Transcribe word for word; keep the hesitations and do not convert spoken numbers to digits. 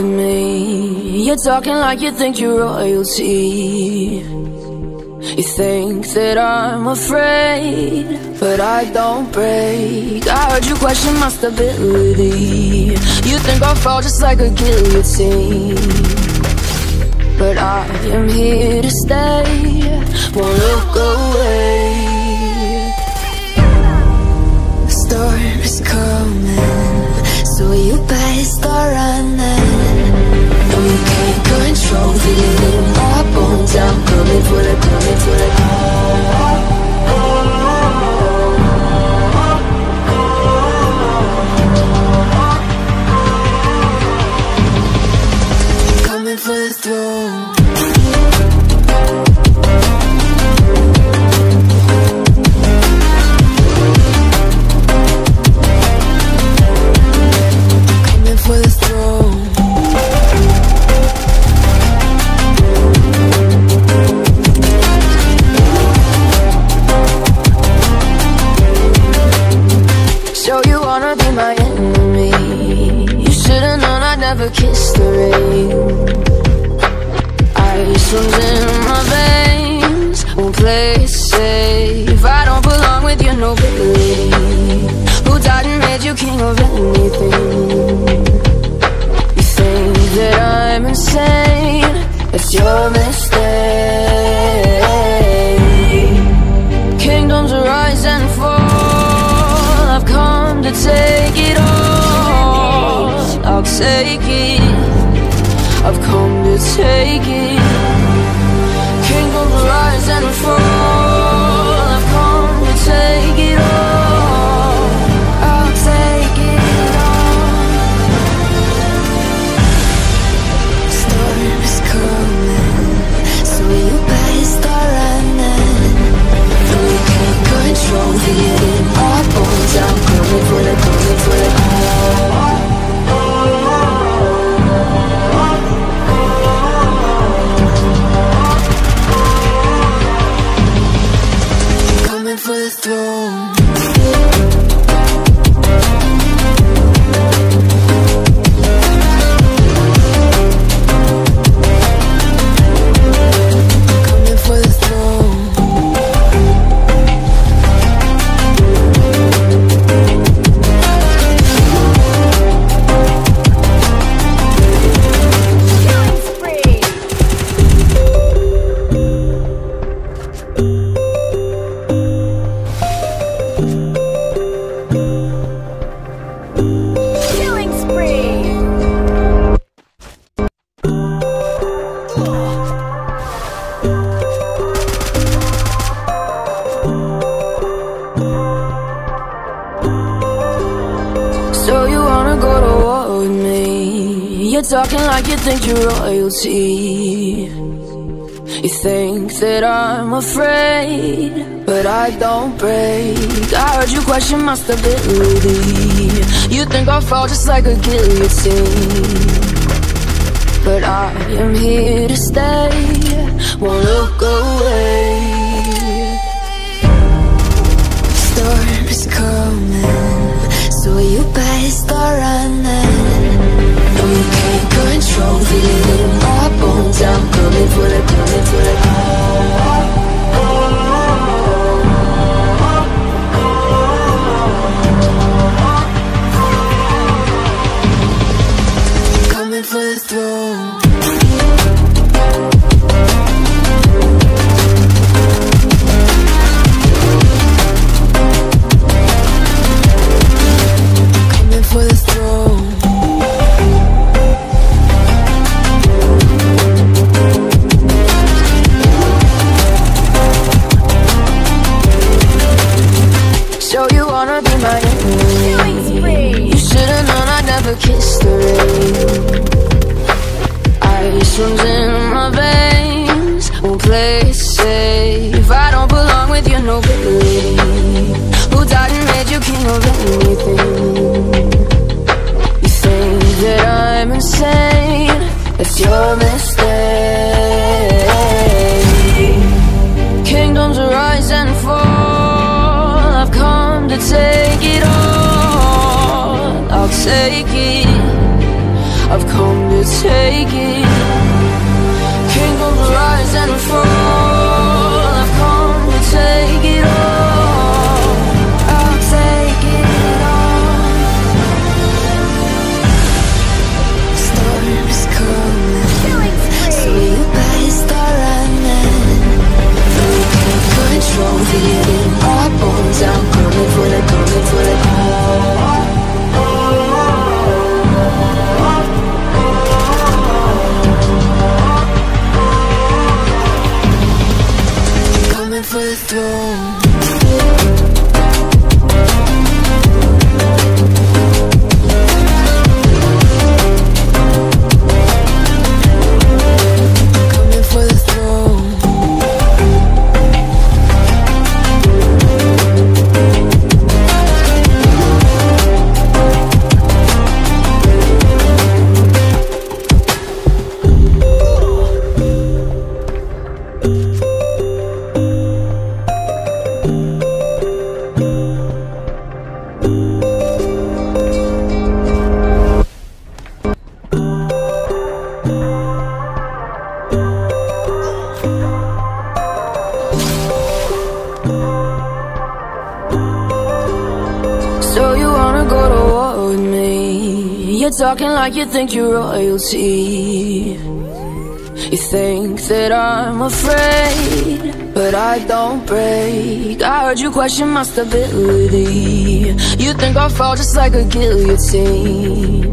with me. You're talking like you think you're royalty. You think that I'm afraid, but I don't break. I heard you question my stability. You think I'll fall just like a guillotine, but I am here to stay, won't look away. The storm is coming, so you better start running. No, you can't control the in my bones. I'm coming for the, coming for the. Coming for the throne. Kiss the rain. Ice runs in my veins, won't play it safe. I don't belong with your nobility. Who died and made you king of anything? You think that I'm insane? It's your mistake. Kingdoms rise and fall, I've come to take it all. I'll take it, I've come to take it. Kingdoms rise and fall, I've come to take it all. I'll take it all. Storm is coming, so you better start running. No, you can't control the in my bones. I'm coming for the, coming for the. For the throne. Coming for the throne. Talking like you think you're royalty. You think that I'm afraid, but I don't break. I heard you question my stability. You think I'll fall just like a guillotine, but I am here to stay, won't look away. Storm is coming, so you better start running. No, you can't control the in my bones. I'm coming for the, coming for the. Coming for the throne. go to war with me. You're talking like you think you're royalty. You think that I'm afraid, but I don't break. I heard you question my stability. You think I'll fall just like a guillotine.